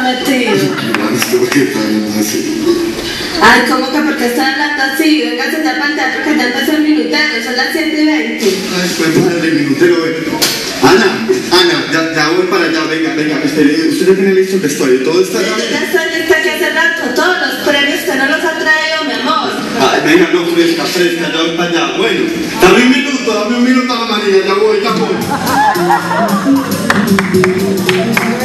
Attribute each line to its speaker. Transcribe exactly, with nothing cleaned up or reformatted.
Speaker 1: metido?
Speaker 2: ¿Por qué está hablando así?
Speaker 1: Ay, ¿cómo que por qué está hablando así? Véngase ya para el teatro que ya empezó el minutero, son las siete y veinte.
Speaker 2: Ay, pues padre, minutero, ven. Ana, Ana, ya, ya voy para allá, venga, venga, usted, usted ya tiene listo el vestuario, todo está
Speaker 1: Yo
Speaker 2: bien.
Speaker 1: ya estoy lista que hace rato, todos los premios usted no los ha traído, mi amor.
Speaker 2: Ay, venga, no, fresca, fresca, ya voy para allá. Bueno, dame un minuto, dame un minuto a la María, ya voy, ya voy.